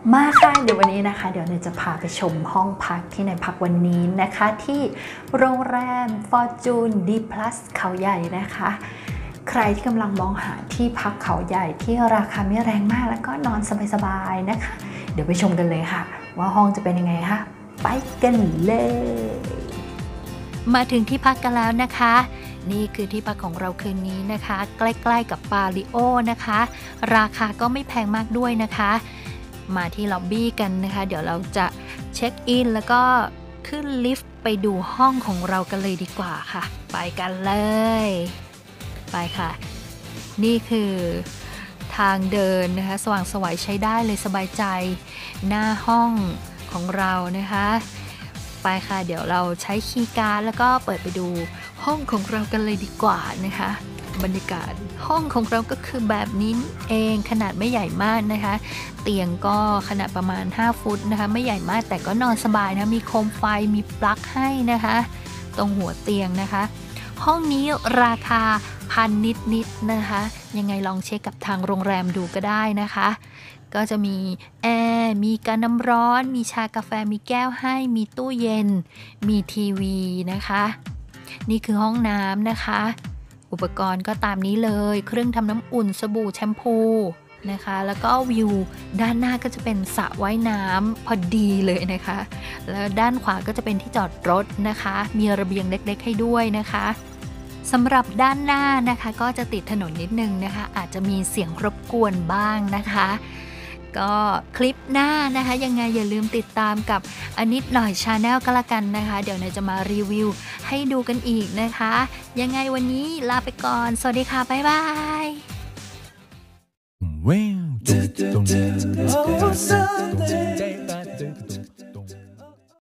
มาค่ะเดี๋ยววันนี้นะคะเดี๋ยวเนยจะพาไปชมห้องพักที่เนยพักวันนี้นะคะที่โรงแรม Fortune D Plus เขาใหญ่นะคะใครที่กำลังมองหาที่พักเขาใหญ่ที่ราคาไม่แรงมากแล้วก็นอนสบายๆนะคะเดี๋ยวไปชมกันเลยค่ะว่าห้องจะเป็นยังไงค่ะไปกันเลยมาถึงที่พักกันแล้วนะคะนี่คือที่พักของเราคืนนี้นะคะใกล้ๆกับปาริโอนะคะราคาก็ไม่แพงมากด้วยนะคะมาที่ล็อบบี้กันนะคะเดี๋ยวเราจะเช็คอินแล้วก็ขึ้นลิฟต์ไปดูห้องของเรากันเลยดีกว่าค่ะไปกันเลยไปค่ะนี่คือทางเดินนะคะสว่างไสวใช้ได้เลยสบายใจหน้าห้องของเรานะคะไปค่ะเดี๋ยวเราใช้คีย์การ์ดแล้วก็เปิดไปดูห้องของเรากันเลยดีกว่านะคะบรรยากาศห้องของเราก็คือแบบนี้เองขนาดไม่ใหญ่มากนะคะเตียงก็ขนาดประมาณ5ฟุตนะคะไม่ใหญ่มากแต่ก็นอนสบายนะมีโคมไฟมีปลั๊กให้นะคะตรงหัวเตียงนะคะห้องนี้ราคา1,000นิดๆนะคะยังไงลองเช็คกับทางโรงแรมดูก็ได้นะคะก็จะมีแอร์มีการน้ำร้อนมีชากาแฟมีแก้วให้มีตู้เย็นมีทีวีนะคะนี่คือห้องน้ำนะคะอุปกรณ์ก็ตามนี้เลยเครื่องทำน้ำอุ่นสบู่แชมพูนะคะแล้วก็วิวด้านหน้าก็จะเป็นสระว่ายน้ำพอดีเลยนะคะแล้วด้านขวาก็จะเป็นที่จอดรถนะคะมีระเบียงเล็กๆให้ด้วยนะคะสำหรับด้านหน้านะคะก็จะติดถนนนิดนึงนะคะอาจจะมีเสียงรบกวนบ้างนะคะก็คลิปหน้านะคะยังไงอย่าลืมติดตามกับอนิดหน่อยชาแนลก็แล้วกันนะคะเดี๋ยวนายจะมารีวิวให้ดูกันอีกนะคะยังไงวันนี้ลาไปก่อนสวัสดีค่ะบ๊ายบาย Wow.